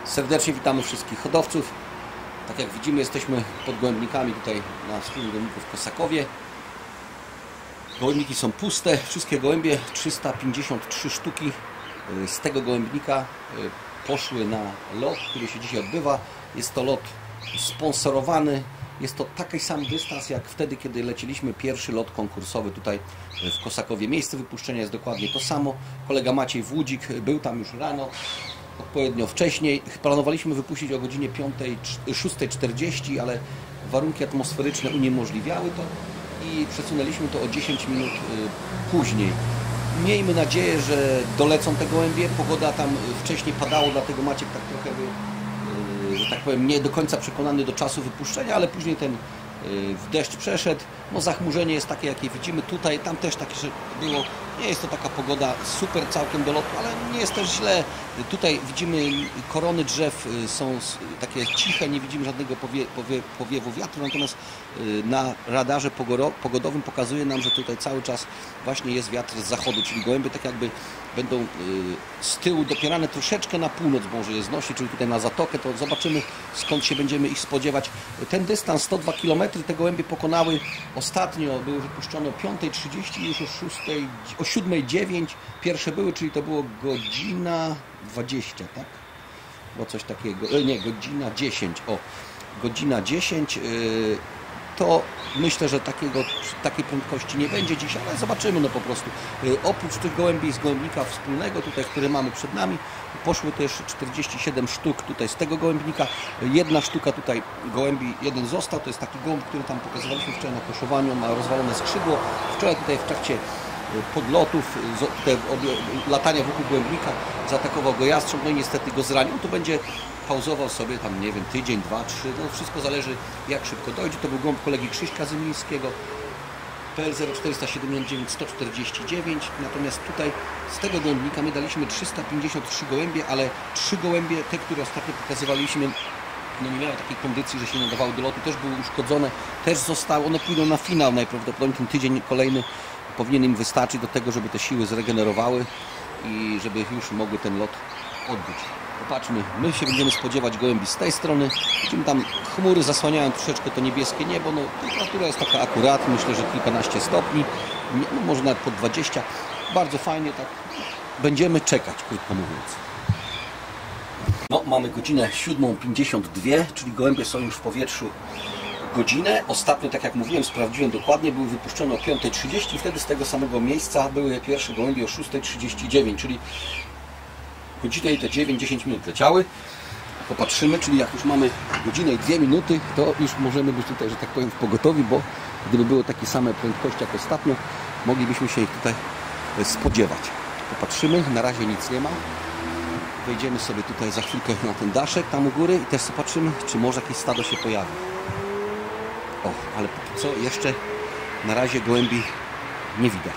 Serdecznie witamy wszystkich hodowców. Tak jak widzimy, jesteśmy pod gołębnikami tutaj na wspólnym gołębniku w Kosakowie. Gołębniki są puste, wszystkie gołębie, 353 sztuki z tego gołębnika poszły na lot, który się dzisiaj odbywa. Jest to lot sponsorowany. Jest to taki sam dystans jak wtedy, kiedy leciliśmy pierwszy lot konkursowy tutaj w Kosakowie. Miejsce wypuszczenia jest dokładnie to samo. Kolega Maciej Włódzik był tam już rano, odpowiednio wcześniej. Planowaliśmy wypuścić o godzinie 6:40, ale warunki atmosferyczne uniemożliwiały to i przesunęliśmy to o 10 minut później. Miejmy nadzieję, że dolecą te gołębie. Pogoda tam wcześniej padało, dlatego Maciek tak trochę był, że tak powiem, nie do końca przekonany do czasu wypuszczenia, ale później ten deszcz przeszedł. No, zachmurzenie jest takie, jakie widzimy tutaj. Tam też takie, że było. Nie jest to taka pogoda super całkiem do lotu, ale nie jest też źle. Tutaj widzimy korony drzew są takie ciche, nie widzimy żadnego powiewu wiatru, natomiast na radarze pogodowym pokazuje nam, że tutaj cały czas właśnie jest wiatr z zachodu, czyli gołębie tak jakby będą z tyłu dopierane troszeczkę na północ może je znosi, czyli tutaj na zatokę, to zobaczymy skąd się będziemy ich spodziewać. Ten dystans 102 km te gołębie pokonały ostatnio, były wypuszczone o 5:30 i już o 7:09 pierwsze były, czyli to było godzina 20, tak? Bo coś takiego, nie, godzina 10, godzina 10, to myślę, że takiej prędkości nie będzie dzisiaj, ale zobaczymy no po prostu. Oprócz tych gołębi z gołębnika wspólnego, tutaj, który mamy przed nami, poszły też 47 sztuk tutaj z tego gołębnika. Jedna sztuka tutaj gołębi, jeden został, to jest taki gołąb, który tam pokazywaliśmy wczoraj na koszowaniu, ma rozwalone skrzydło. Wczoraj tutaj w trakcie podlotów, tutaj latania wokół gołębnika zaatakował go jastrząb, no i niestety go zranił. Tu będzie pauzował sobie tam, nie wiem, tydzień, 2, 3, no wszystko zależy jak szybko dojdzie. To był gołąb kolegi Krzyśka Zymińskiego, PL 0479 149, natomiast tutaj z tego gołębnika my daliśmy 353 gołębie, ale 3 gołębie, te, które ostatnio pokazywaliśmy, no nie miały takiej kondycji, że się nadawały do lotu, też były uszkodzone, też zostały, one pójdą na finał najprawdopodobniej, ten tydzień kolejny powinien im wystarczyć do tego, żeby te siły zregenerowały i żeby już mogły ten lot odbyć. Popatrzmy, my się będziemy spodziewać gołębi z tej strony. Widzimy tam chmury zasłaniają troszeczkę to niebieskie niebo. No, temperatura jest taka akurat, myślę, że kilkanaście stopni, no, może nawet pod 20. Bardzo fajnie, tak. Będziemy czekać, krótko mówiąc. No, mamy godzinę 7:52, czyli gołębie są już w powietrzu godzinę. Ostatnio, tak jak mówiłem, sprawdziłem dokładnie, były wypuszczone o 5:30, wtedy z tego samego miejsca były pierwsze gołębie o 6:39, czyli godzinę i te 9-10 minut leciały. Popatrzymy, czyli jak już mamy godzinę i 2 minuty, to już możemy być tutaj, że tak powiem, w pogotowi, bo gdyby były takie same prędkości jak ostatnio, moglibyśmy się ich tutaj spodziewać. Popatrzymy, na razie nic nie ma. Wejdziemy sobie tutaj za chwilkę na ten daszek tam u góry i też zobaczymy, czy może jakieś stado się pojawi. Ale póki co jeszcze na razie gołębi nie widać.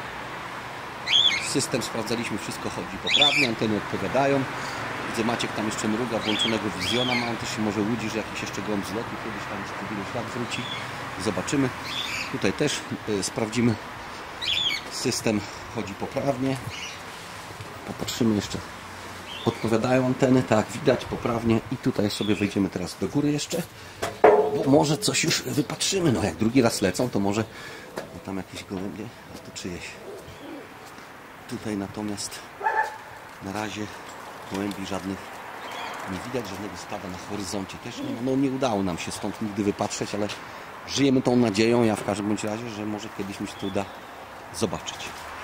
System sprawdzaliśmy, wszystko chodzi poprawnie, anteny odpowiadają. Widzę, Maciek tam jeszcze mruga, włączonego wizjona ma, on też się może łudzi, że jakiś jeszcze gołąb z lotu kiedyś tam z tydzień świat wróci. Zobaczymy. Tutaj też sprawdzimy. System chodzi poprawnie. Popatrzymy jeszcze. Odpowiadają anteny, tak, widać poprawnie. I tutaj sobie wejdziemy teraz do góry jeszcze. Bo może coś już wypatrzymy. No jak drugi raz lecą, to może tam jakieś gołębie, to czyjeś. Tutaj natomiast na razie gołębi żadnych nie widać, żadnego stada na horyzoncie też nie ma. No nie udało nam się stąd nigdy wypatrzeć, ale żyjemy tą nadzieją, ja w każdym bądź razie, że może kiedyś mi się to uda zobaczyć.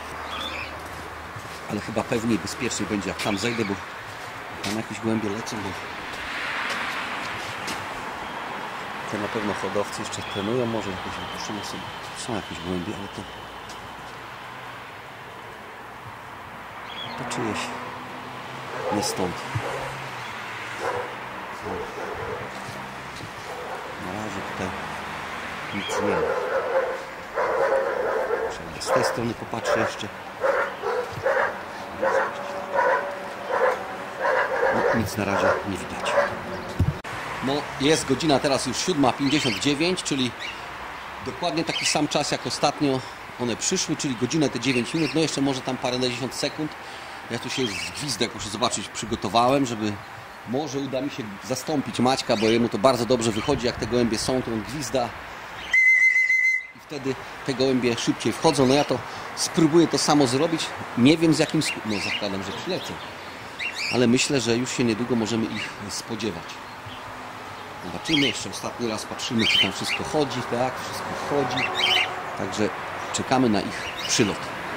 Ale chyba pewniej, bezpieczniej będzie jak tam zejdę, bo tam jakieś gołębie lecą, bo to na pewno hodowcy jeszcze trenują, może jakoś wypuszczone są jakieś gołębie, ale to czyjeś nie stąd. Na razie tutaj nic nie ma. Z tej strony popatrzę jeszcze. No, nic na razie nie widać. No, jest godzina teraz już 7:59, czyli dokładnie taki sam czas jak ostatnio one przyszły, czyli godzinę te 9 minut, no jeszcze może tam parędziesiąt sekund. Ja tu się już w gwizdek, muszę zobaczyć, przygotowałem, żeby Może uda mi się zastąpić Maćka, bo jemu to bardzo dobrze wychodzi, jak te gołębie są, to on gwizda. I wtedy te gołębie szybciej wchodzą. No ja to spróbuję to samo zrobić. Nie wiem z jakim skutkiem. No zakładam, że przylecę. Ale myślę, że już się niedługo możemy ich spodziewać. Zobaczymy, jeszcze ostatni raz patrzymy, czy tam wszystko chodzi. Tak, wszystko chodzi. Także czekamy na ich przylot.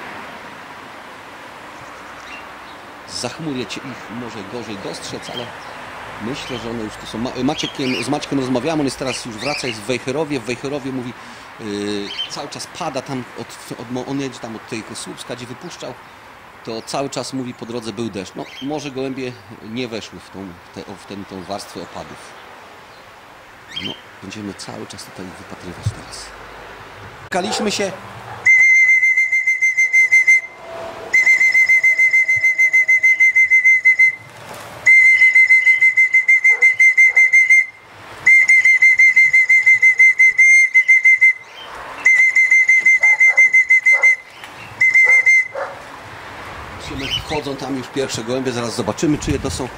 Za chmurę ich może gorzej dostrzec, ale myślę, że one już tu są. Z Maćkiem rozmawiamy, on jest teraz już wraca, jest w Wejherowie. W Wejherowie mówi, cały czas pada tam, on jedzie tam od tej Słupska, gdzie wypuszczał, to cały czas mówi, po drodze był deszcz. No może gołębie nie weszły w tą warstwę opadów. No, będziemy cały czas tutaj wypatrywać teraz. Spotkaliśmy się. Wchodzą tam już pierwsze gołębie, zaraz zobaczymy, czyje to są.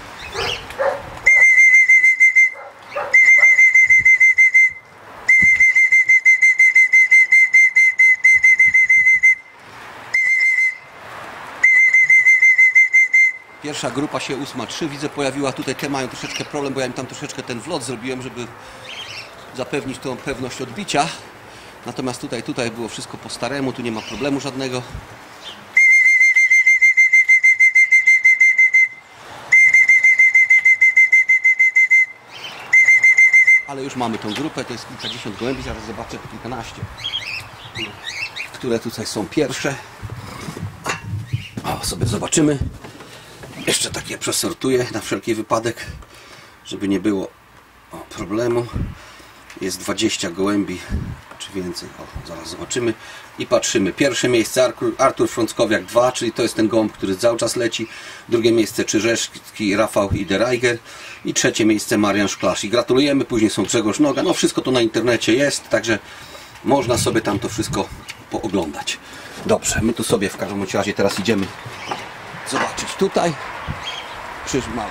Pierwsza grupa się 8-3, widzę, pojawiła tutaj, te mają troszeczkę problem, bo ja im tam troszeczkę ten wlot zrobiłem, żeby zapewnić tą pewność odbicia. Natomiast tutaj było wszystko po staremu, tu nie ma problemu żadnego. Ale już mamy tą grupę, to jest kilkadziesiąt gołębi, zaraz zobaczę, kilkanaście, które tutaj są pierwsze. O, sobie zobaczymy. Jeszcze takie przesortuję na wszelki wypadek, żeby nie było problemu. Jest 20 gołębi, czy więcej. O, zaraz zobaczymy. I patrzymy. Pierwsze miejsce Artur Frąckowiak 2, czyli to jest ten gołąb, który cały czas leci. Drugie miejsce Czyżewski, Rafał Iderajger. I trzecie miejsce Marian Szklarz. I gratulujemy. Później są Grzegorz Noga. No wszystko to na internecie jest, także można sobie tam to wszystko pooglądać. Dobrze, my tu sobie w każdym razie teraz idziemy zobaczyć tutaj. Krzyż mały.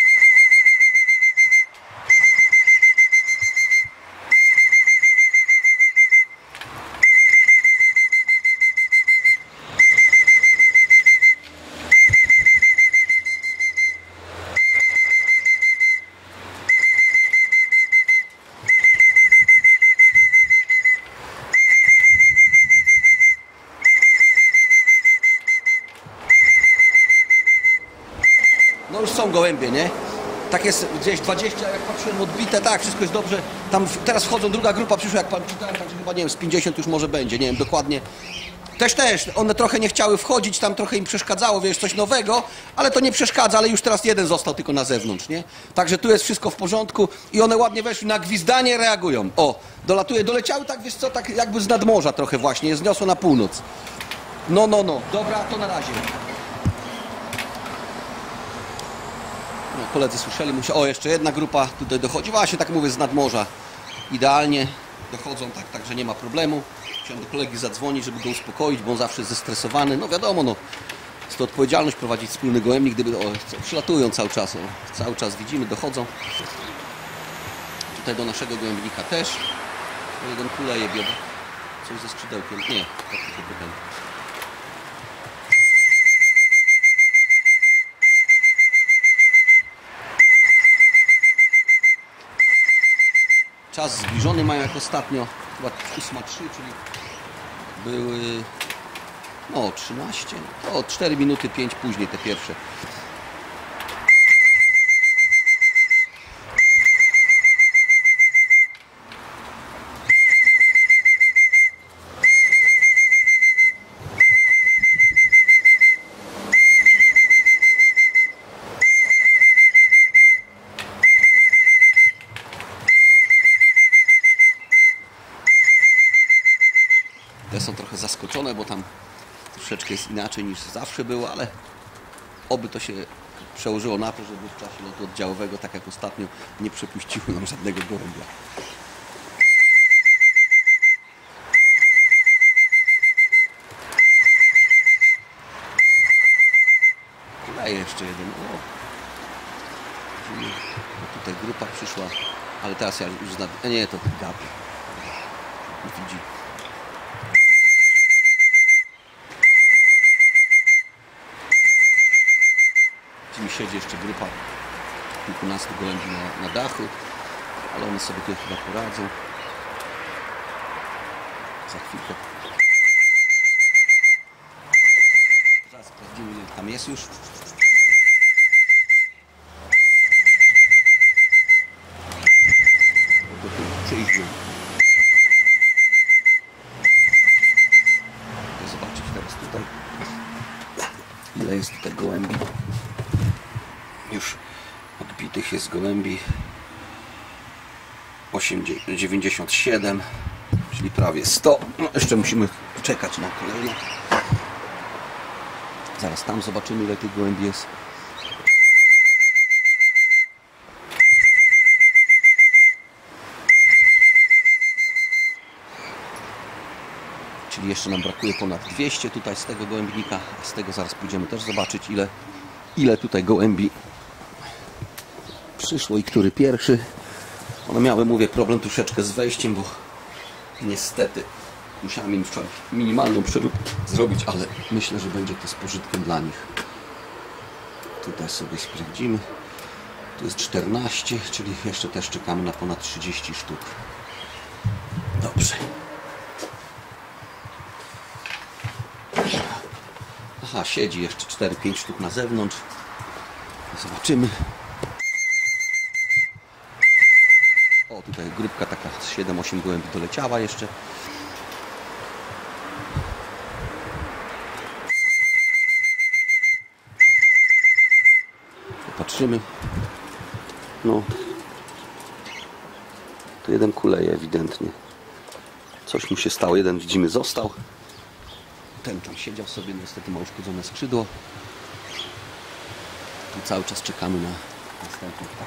No już są gołębie, nie? Tak jest gdzieś 20, jak patrzyłem, odbite, tak, wszystko jest dobrze. Tam teraz wchodzą, druga grupa przyszła, jak pan czytałem, także chyba, nie wiem, z 50 już może będzie, nie wiem dokładnie. Też, one trochę nie chciały wchodzić, tam trochę im przeszkadzało, wiesz, coś nowego, ale to nie przeszkadza, ale już teraz jeden został tylko na zewnątrz, nie? Także tu jest wszystko w porządku i one ładnie weszły, na gwizdanie reagują. O, doleciały tak, wiesz co, tak jakby z nadmorza trochę właśnie, je zniosło na północ. No, dobra, to na razie. No, koledzy słyszeli, o, jeszcze jedna grupa tutaj dochodzi, właśnie tak mówię, z nadmorza. Idealnie dochodzą, także nie ma problemu. Chciałem do kolegi zadzwonić, żeby go uspokoić, bo on zawsze jest zestresowany. No wiadomo, no, jest to odpowiedzialność prowadzić wspólny gołębnik, gdyby przylatują cały czas widzimy, dochodzą. Tutaj do naszego gołębnika też. Jeden kuleje bioda. Coś ze skrzydełkiem. Nie, tak tylko ten. Czas zbliżony mają jak ostatnio, chyba 8:03, czyli były no 13, o 4 minuty 5 później te pierwsze. Te są trochę zaskoczone, bo tam troszeczkę jest inaczej niż zawsze było, ale oby to się przełożyło na to, żeby w czasie lotu oddziałowego, tak jak ostatnio, nie przepuściło nam żadnego gołębia. Daję jeszcze jeden. O. Widzimy, tutaj grupa przyszła, ale teraz ja już znam. Nie, to gapi. Widzi. Mi siedzi jeszcze grupa kilkunastu gołębi na dachu, ale one sobie tutaj chyba poradzą. Za chwilkę. Zaraz sprawdzimy, ile tam jest już. Przyjdziemy. Zobaczyć teraz tutaj, ile jest tutaj gołębi. Już odbitych jest gołębi 97, czyli prawie 100. No, jeszcze musimy czekać na kolejne. Zaraz tam zobaczymy, ile tych gołębi jest. Czyli jeszcze nam brakuje ponad 200 tutaj z tego gołębnika. Z tego zaraz pójdziemy też zobaczyć, ile tutaj gołębi przyszło i który pierwszy. One miały, mówię, problem troszeczkę z wejściem, bo niestety musiałem im wczoraj minimalną przeróbkę zrobić, ale myślę, że będzie to z pożytkiem dla nich. Tutaj sobie sprawdzimy. Tu jest 14, czyli jeszcze też czekamy na ponad 30 sztuk. Dobrze. Aha, siedzi jeszcze 4-5 sztuk na zewnątrz. Zobaczymy. O, tutaj grupka taka 7-8 gołębi doleciała jeszcze. Popatrzymy. No. Tu jeden kuleje ewidentnie. Coś mu się stało. Jeden, widzimy, został. Ten tam siedział sobie, niestety ma uszkodzone skrzydło. Tu cały czas czekamy na następny ptak.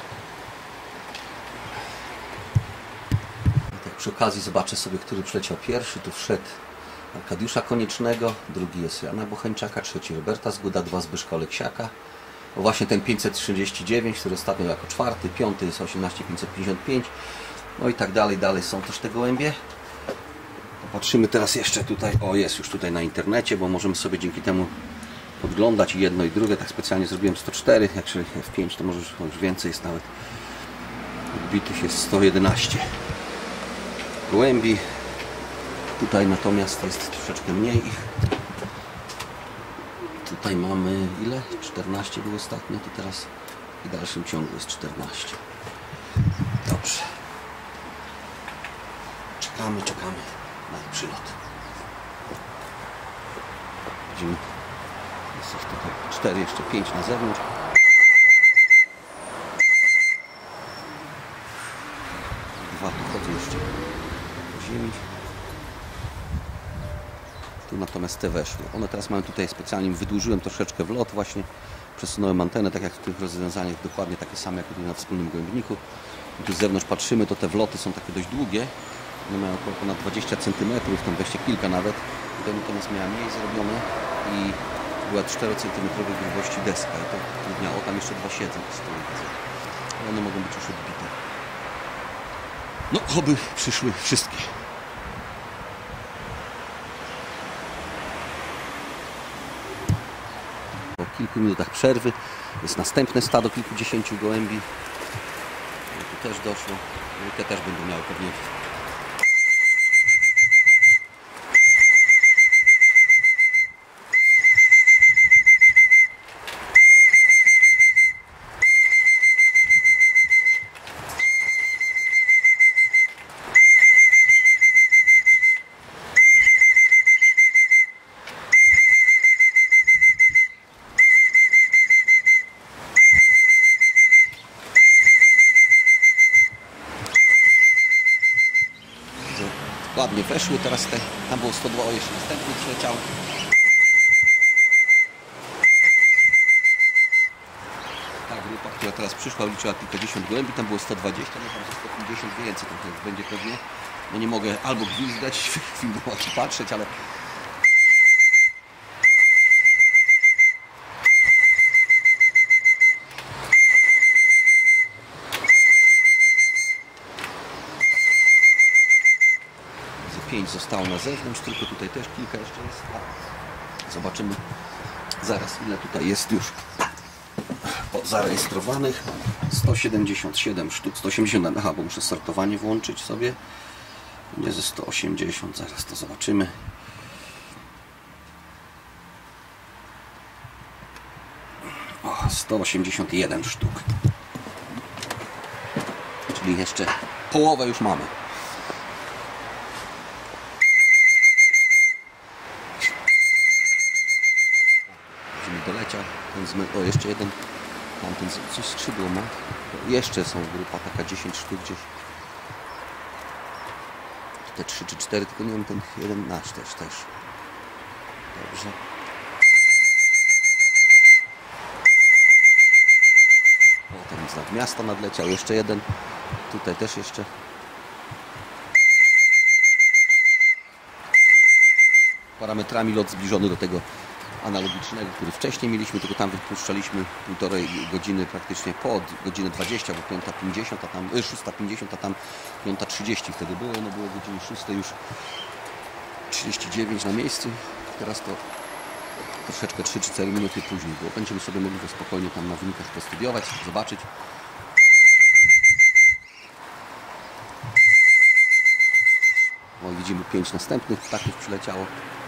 Tak przy okazji zobaczę sobie, który przyleciał pierwszy. Tu wszedł Arkadiusza Koniecznego, drugi jest Jana Bocheńczaka, trzeci Roberta Zguda, 2 Zbyszka Oleksiaka. O właśnie ten 539, który ostatnio jako czwarty, piąty jest 18555. No i tak dalej, dalej są też te gołębie. Popatrzymy teraz jeszcze tutaj, o jest już tutaj na internecie, bo możemy sobie dzięki temu podglądać i jedno i drugie. Tak specjalnie zrobiłem 104, jak się F5 to może już więcej jest nawet. Odbitych jest 111 gołębi. Tutaj natomiast jest troszeczkę mniej ich. Tutaj mamy ile? 14 było ostatnio, to teraz w dalszym ciągu jest 14. Dobrze. Czekamy na ich przylot. Widzimy, jest już tutaj 4, jeszcze 5 na zewnątrz. Dwa tu chodzą jeszcze po ziemi. Tu natomiast te weszły. One teraz mają tutaj, specjalnie wydłużyłem troszeczkę wlot właśnie. Przesunąłem antenę, tak jak w tych rozwiązaniach, dokładnie takie same jak tutaj na wspólnym gołębniku. I tu z zewnątrz patrzymy, to te wloty są takie dość długie. One mają około ponad 20 cm, tam weźcie kilka nawet. Tutaj natomiast miała mniej zrobione i była 4 cm grubości deska. I to trudniało. Tam jeszcze 2 siedzą z tyłu. Ale one mogą być już odbite. No, oby przyszły wszystkie. Po kilku minutach przerwy jest następne stado kilkudziesięciu gołębi. No, tu też doszło. No, te też będą miały pewnie. Ładnie weszły, teraz tam było 102, jeszcze następny przyleciał. Ta grupa, która teraz przyszła, liczyła kilkadziesiąt gołębi, tam było 120, no tam 150 więcej, to będzie pewnie. No nie mogę albo gwizdać, filmować czy patrzeć, ale 5 zostało na zewnątrz, tylko tutaj też kilka jeszcze jest. Zobaczymy zaraz, ile tutaj jest już zarejestrowanych. 177 sztuk, 180, aha, bo muszę sortowanie włączyć sobie. Będzie ze 180, zaraz to zobaczymy. O, 181 sztuk. Czyli jeszcze połowę już mamy. Doleciał ten o, jeszcze jeden, tamten coś skrzydło ma. Jeszcze są grupa taka 10 sztuk gdzieś. Te 3 czy 4, tylko nie wiem, ten jeden nasz też. Dobrze. O, ten z nad miasta nadleciał, jeszcze jeden. Tutaj też jeszcze. Parametrami lot zbliżony do tego analogicznego, który wcześniej mieliśmy, tylko tam wypuszczaliśmy 1,5 godziny praktycznie po godzinę 20, bo 5:50, a tam 6:50, a tam 5:30 wtedy było, no było o godzinie 6 już 39 na miejscu. Teraz to troszeczkę 3-4 minuty później było. Będziemy sobie mogli to spokojnie tam na wynikach postudiować, zobaczyć. O, widzimy 5 następnych ptaków przyleciało.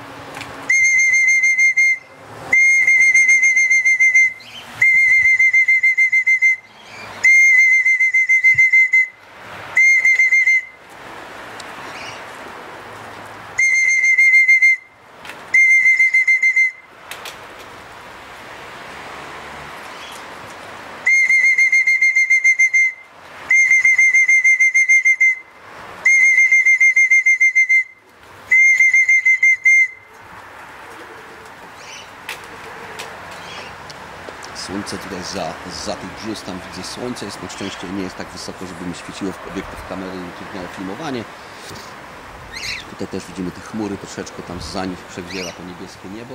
Słońce tutaj za tych brzus, tam widzę słońce, jest na szczęście nie jest tak wysoko, żeby mi świeciło w obiektyw kamery i utrudniało filmowanie. Tutaj też widzimy te chmury, troszeczkę tam za nich przewiera to niebieskie niebo.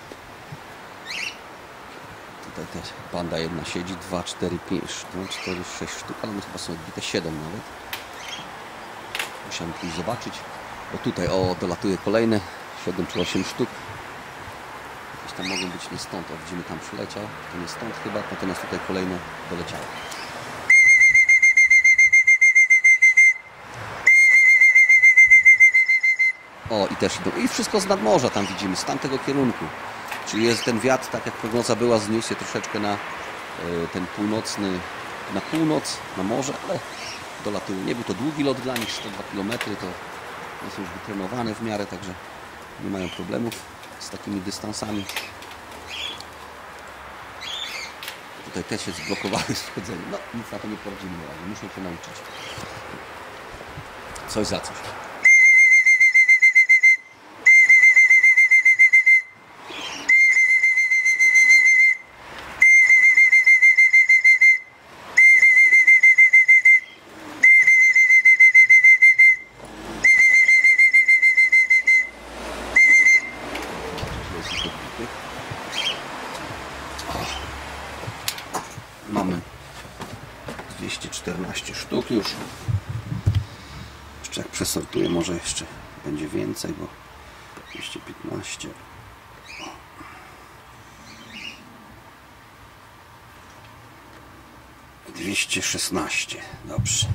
Tutaj też panda jedna siedzi, 2, 4, 5, 4, 6 sztuk, ale one chyba są odbite 7 nawet. Musiałem pójść zobaczyć, bo tutaj dolatuje kolejne 7 czy 8 sztuk. Tam mogą być nie stąd, o, widzimy tam przyleciał, to nie stąd chyba, natomiast tutaj kolejne doleciało. O, i też idą, i wszystko z nadmorza tam widzimy, z tamtego kierunku. Czyli jest ten wiatr, tak jak prognoza była, zniósł się troszeczkę na ten północny, na północ, na morze, ale dolatują. Nie był to długi lot dla nich, 102 km, to są już wytrenowane w miarę, także nie mają problemów z takimi dystansami. Tutaj też jest zblokowane schodzenie. No, nic na to nie poradzimy na razie. Muszę się nauczyć. Coś za coś. Mamy 214 sztuk już. Jeszcze jak przesortuję, może jeszcze będzie więcej, bo 215. 216. Dobrze.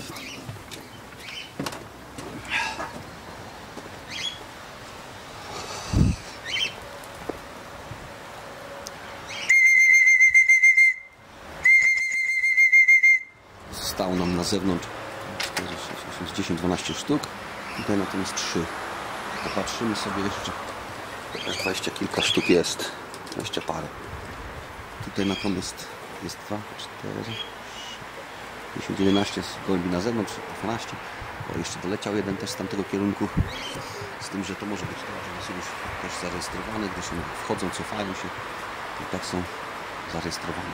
Stało nam na zewnątrz 10-12 sztuk. Tutaj natomiast 3. Popatrzymy sobie jeszcze. Też 20 kilka sztuk jest. 20 parę. Tutaj natomiast jest 2, 4, 10, 11 z gołębi na zewnątrz, 12. O, jeszcze doleciał jeden też z tamtego kierunku. Z tym, że to może być to, że one są już też zarejestrowane, gdyż one wchodzą, cofają się i tak są zarejestrowane.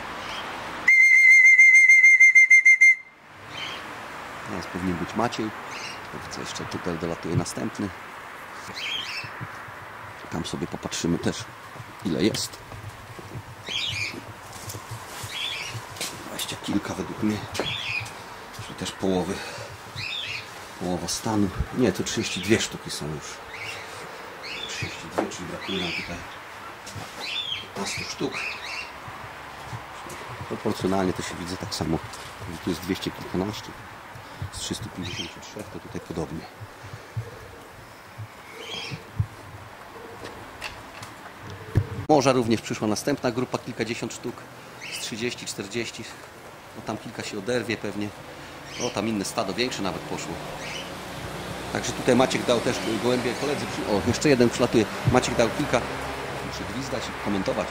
Teraz powinien być Maciej. Widzę, jeszcze tutaj dolatuje następny. Tam sobie popatrzymy też, ile jest. 20 kilka według mnie. Czyli też połowy Połowa stanu. Nie, to 32 sztuki są już. 32, czyli brakuje nam tutaj 15 sztuk. Proporcjonalnie to się widzę tak samo. Tu jest 200 kilkanaście. Z 353 to tutaj podobnie. Morza również przyszła następna grupa, kilkadziesiąt sztuk. Z 30, 40. No tam kilka się oderwie pewnie. O, tam inne stado większe nawet poszło. Także tutaj Maciek dał też gołębie koledzy. O, jeszcze jeden przylatuje. Maciek dał kilka. Muszę gwizdać i komentować.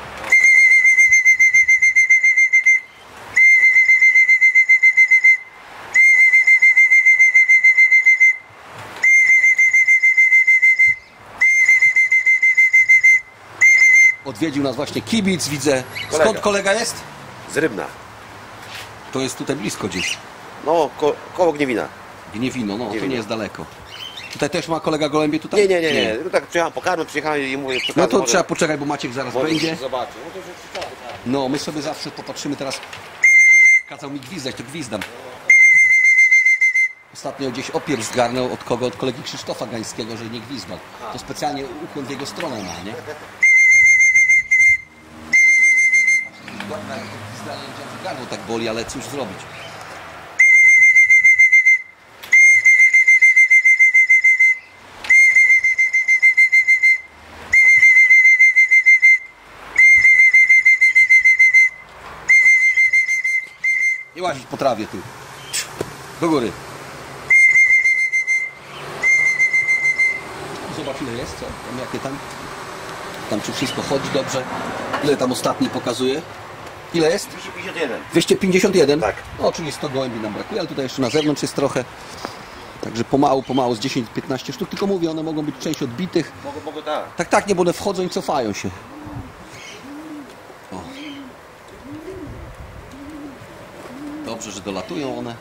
Odwiedził nas właśnie kibic, widzę. Skąd kolega jest? Z Rybna. To jest tutaj blisko gdzieś. No, koło Gniewina. Gniewino, no Gniewino. to nie jest daleko. Tutaj też ma kolega gołębie tutaj? Nie. Tak przyjechałem po karmę, przyjechałem i mówię... No to trzeba poczekać, bo Maciek zaraz będzie. Zobaczy. No, my sobie zawsze popatrzymy teraz. Kazał mi gwizdać, to gwizdam. Ostatnio gdzieś opierw zgarnął od kogo? Od kolegi Krzysztofa Gańskiego, że nie gwizdał. To specjalnie ukłon w jego stronę ma, nie? Gardło tak boli, ale cóż zrobić. Nie łazić po trawie tu. Do góry. Zobacz ile jest, co? Tam jakie tam? Tam czy wszystko chodzi dobrze? Ile tam ostatni pokazuje? Ile jest? 251. 251? Tak. No, czyli 100 gołębi nam brakuje, ale tutaj jeszcze na zewnątrz jest trochę. Także pomału z 10-15 sztuk, tylko mówię, one mogą być część odbitych. Mogę tak. Tak, nie, bo one wchodzą i cofają się. O. Dobrze, że dolatują one.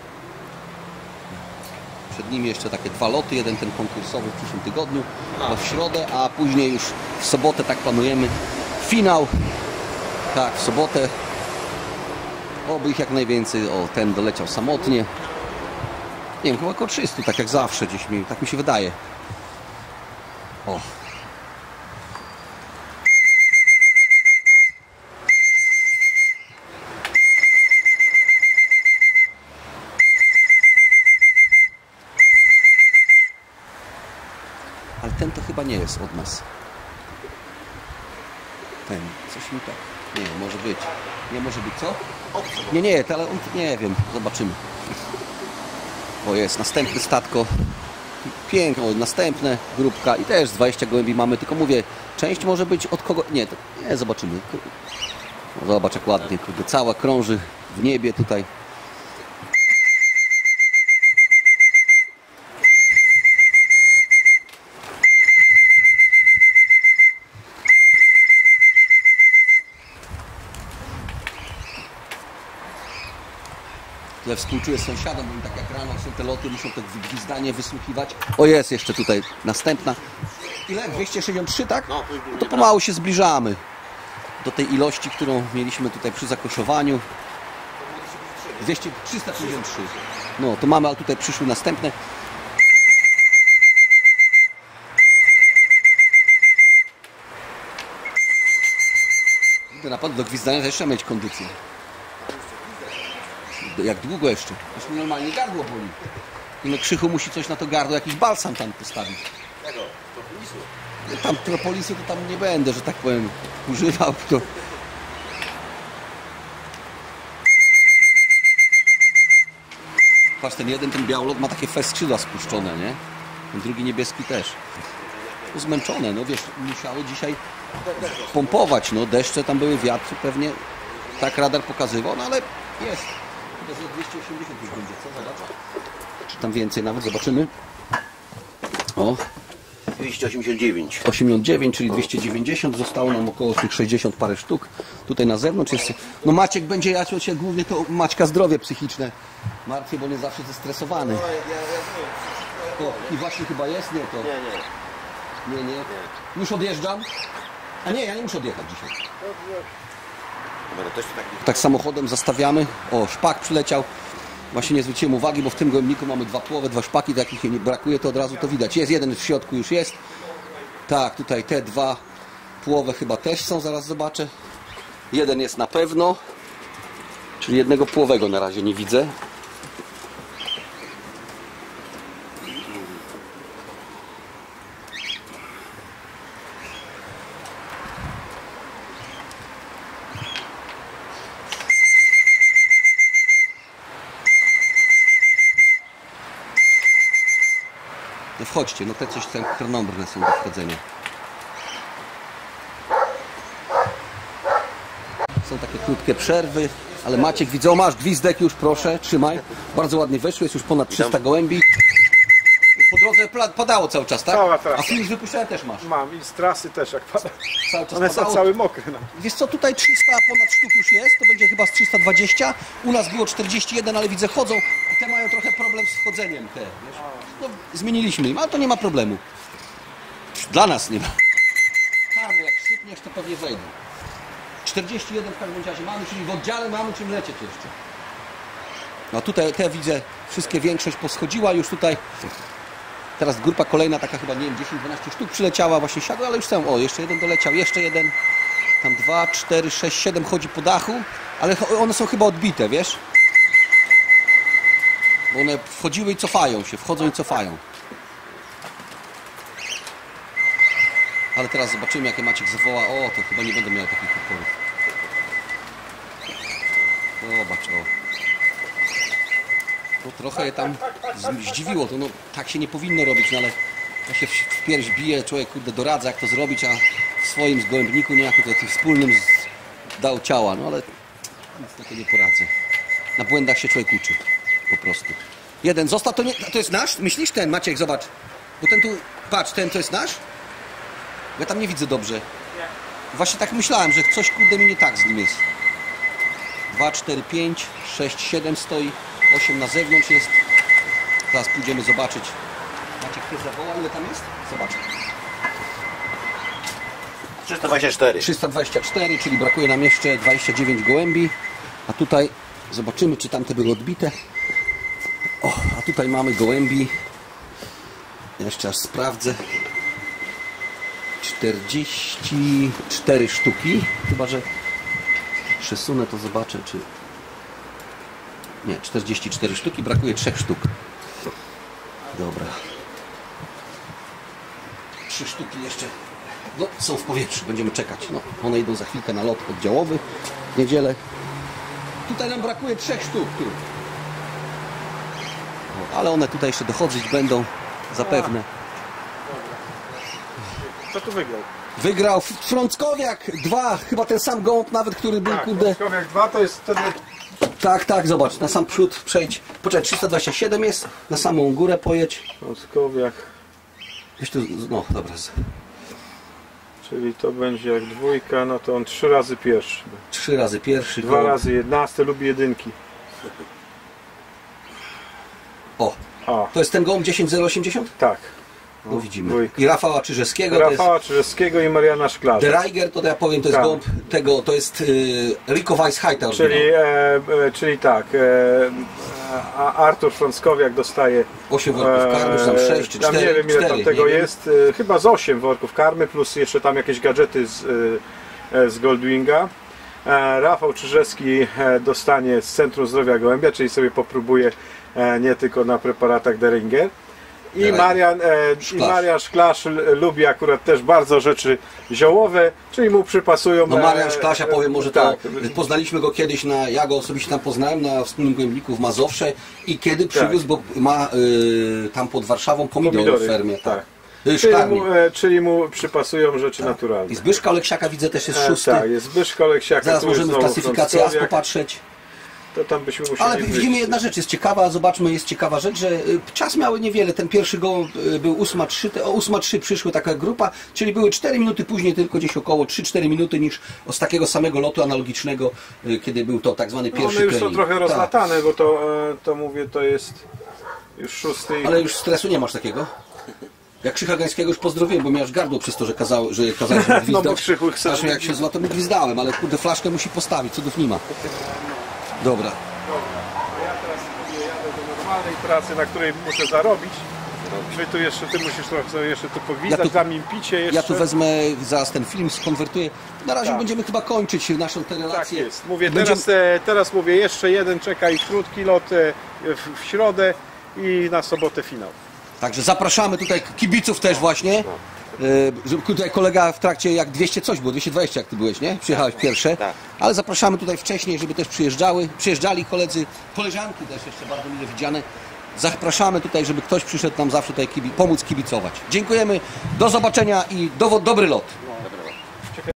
Przed nimi jeszcze takie 2 loty, jeden ten konkursowy w przyszłym tygodniu, w środę, a później już w sobotę tak planujemy. Finał. Tak, w sobotę. Oby ich jak najwięcej. O, ten doleciał samotnie. Nie wiem, chyba około 300, tak jak zawsze gdzieś mi, tak mi się wydaje. O. Ale ten to chyba nie jest od nas. Ten, coś mi tak... Nie, może być. Nie może być, co? Nie, ale on, nie wiem, zobaczymy. O, jest następne statko. Piękno, następne grupka i też 20 gołębi mamy, tylko mówię, część może być od kogo... Nie, zobaczymy. No, zobacz jak ładnie, kurde, cała krąży w niebie tutaj. Ja współczuję sąsiadom, bo im tak jak rano są te loty, muszą to gwizdanie wysłuchiwać. O, jest jeszcze tutaj następna. Ile? 263, tak? No, to pomału się zbliżamy do tej ilości, którą mieliśmy tutaj przy zakoszowaniu. 353. No, to mamy, ale tutaj przyszły następne. Naprawdę do gwizdania też trzeba mieć kondycję. Jak długo jeszcze? Już mi normalnie gardło boli. No Krzychu musi coś na to gardło, jakiś balsam tam postawić. Tego? Propolisu? Tam propolisy to tam nie będę, że tak powiem, używał. To... Patrz, ten jeden, ten białolot ma takie skrzydła spuszczone, nie? Ten drugi niebieski też. To zmęczone, no wiesz, musiało dzisiaj pompować, no deszcze tam były, wiatr pewnie, tak radar pokazywał, no ale jest. To jest 280 już będzie, co? Zobacz. Czy tam więcej nawet, zobaczymy. O. 289. 89, czyli 290, zostało nam około tych 60 parę sztuk. Tutaj na zewnątrz jest... No Maciek będzie, ja się głównie to Maćka zdrowie psychiczne martwię, bo nie zawsze zestresowany. O, i właśnie chyba jest, nie to? Nie. Już odjeżdżam? A nie, ja nie muszę odjechać dzisiaj. Tak samochodem zastawiamy. O, szpak przyleciał. Właśnie nie zwróciłem uwagi, bo w tym gołębniku mamy dwa płowe, dwa szpaki, takich nie brakuje, to od razu to widać. Jest jeden w środku, już jest. Tak, tutaj te dwa płowe chyba też są, zaraz zobaczę. Jeden jest na pewno, czyli jednego płowego na razie nie widzę. No wchodźcie, no te coś tam chronombrne są do wchodzenia. Są takie krótkie przerwy, ale Maciek widzę, o masz gwizdek już, proszę, trzymaj. Bardzo ładnie weszło, jest już ponad 300 gołębi. Po drodze padało cały czas, tak? Cała trasa. A film z wypuszczenia też masz. Mam i z trasy też jak pada. Cały czas One padało. są całe mokre. No. Wiesz co, tutaj 300 ponad sztuk już jest, to będzie chyba z 320. U nas było 41, ale widzę chodzą i te mają trochę problem z wchodzeniem te, wiesz? No, zmieniliśmy im, ale to nie ma problemu. Dla nas nie ma. Karmy, jak sypniesz, to pewnie wejdą. 41 w każdym razie mamy, czyli w oddziale mamy czym lecieć jeszcze. No tutaj te widzę, wszystkie większość poschodziła już tutaj. Teraz grupa kolejna, taka chyba, nie wiem, 10-12 sztuk przyleciała, właśnie siadła, ale już tam, o, jeszcze jeden doleciał, jeszcze jeden. Tam 2, 4, 6, 7 chodzi po dachu, ale one są chyba odbite, wiesz? Bo one wchodziły i cofają się, wchodzą i cofają. Ale teraz zobaczymy, jakie Maciek zawoła. O, to chyba nie będę miał takich oporów. Zobacz, o. No, trochę je tam zdziwiło. To, no, tak się nie powinno robić, no ale ja się w pierś bije, człowiek kurde doradza, jak to zrobić, a w swoim zgłębniku niejako to wspólnym dał ciała. No ale nic na to nie poradzę. Na błędach się człowiek uczy. Po prostu. Jeden został, to nie, to jest nasz? Myślisz ten, Maciek, zobacz. Bo ten tu, patrz, ten to jest nasz? Ja tam nie widzę dobrze. Właśnie tak myślałem, że coś kurde mi nie tak z nim jest. 2, 4, 5, 6, 7 stoi. 8 na zewnątrz jest. Zaraz pójdziemy zobaczyć. Maciek, ty zawoła, ile tam jest? Zobacz. 324. 324, czyli brakuje nam jeszcze 29 gołębi. A tutaj zobaczymy, czy tamte były odbite. O, a tutaj mamy gołębi. Jeszcze aż sprawdzę. 44 sztuki. Chyba że przesunę to, zobaczę, czy... Nie, 44 sztuki, brakuje 3 sztuk. Dobra. 3 sztuki jeszcze, no, są w powietrzu, będziemy czekać. No, one idą za chwilkę na lot oddziałowy w niedzielę. Tutaj nam brakuje 3 sztuk. Tu. O, ale one tutaj jeszcze dochodzić będą zapewne. Co tu wygrał? Wygrał Frąckowiak 2, chyba ten sam gołąb nawet, który był, Tak, kurde... jak 2 to jest wtedy... Tak, tak, zobacz, na sam przód przejdź. Poczekaj, 327 jest, na samą górę pojedź. Frąckowiak. Gdzieś tu, no dobra. Czyli to będzie jak 2, no to on 3 razy pierwszy. 3 razy pierwszy. 2 razy 11, lubi jedynki. O, A, to jest ten gołąb 10080? tak. No widzimy. Dwójka. I Rafała Czyżewskiego, Rafała Czyżewskiego i Mariana to Szklarza. jest... De Reiger, to ja powiem, to jest Tak. gołąb tego, to jest Rico Weisheiter. Czyli tak, Artur Frąckowiak dostaje 8 worków karmy, czy tam 6 czy 4? tam nie wiem ile 4, tam tego nie wiem. jest, chyba z 8 worków karmy, plus jeszcze tam jakieś gadżety z Goldwinga. Rafał Czyżewski dostanie z Centrum Zdrowia Gołębia, czyli sobie popróbuje nie tylko na preparatach Deringer. I Marian Szklarz lubi akurat też bardzo rzeczy ziołowe, czyli mu przypasują... No Marian Szklarz, ja powiem, może to tak. poznaliśmy go kiedyś, ja go osobiście tam poznałem na wspólnym gołębniku w Mazowsze i kiedy przywiózł, bo ma tam pod Warszawą pomidory w fermie. Tak. Szklarni. Czyli mu przypasują rzeczy naturalne. I Zbyszka Oleksiaka widzę też jest 6. Tak, jest Zbyszko Oleksiaka. Zaraz tu jest możemy w znowu klasyfikację AS Frąckowiak. popatrzeć. To tam byśmy musieli Ale widzimy, wyjść. jedna rzecz jest ciekawa, zobaczmy, jest ciekawa rzecz, że czas miały niewiele. Ten pierwszy gołąb był 8:03, o 8:03 przyszła taka grupa, czyli były 4 minuty później, tylko gdzieś około 3-4 minuty niż z takiego samego lotu analogicznego, kiedy był to tak zwany pierwszy One już są trening. trochę Tak. rozlatane, bo to mówię, to jest już 6. Ale już stresu nie masz takiego? Jak Krzycha Gańskiego już pozdrowiłem, bo miałeś gardło przez to, że kazałeś gwizdać. No bo Krzychu chce... Aż jak się zła, to by gwizdałem, ale kurde, flaszkę musi postawić, cudów nie ma. Dobra. normalnej pracy, na której muszę zarobić. Ty musisz trochę jeszcze tu pogwizdać, dam im picie jeszcze. Ja tu wezmę zaraz ten film, skonwertuję. Na razie będziemy chyba kończyć naszą tę relację. Tak jest. Mówię, teraz mówię jeszcze jeden, czekaj, krótki lot w środę i na sobotę finał. Także zapraszamy tutaj kibiców też właśnie. Tutaj kolega w trakcie jak 200 coś było, 220 jak ty byłeś, nie? Przyjechałeś pierwsze. Tak. Ale zapraszamy tutaj wcześniej, żeby też przyjeżdżali koledzy, koleżanki też jeszcze bardzo mile widziane. Zapraszamy tutaj, żeby ktoś przyszedł nam zawsze tutaj pomóc kibicować. Dziękujemy, do zobaczenia i dobry lot.